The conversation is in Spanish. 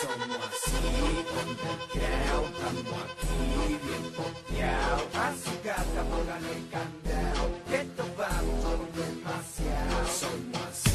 Somos así, underground, estamos aquí bien pokeados. Azúcar, póngale candado, que esto vamos por demasiado. Somos así.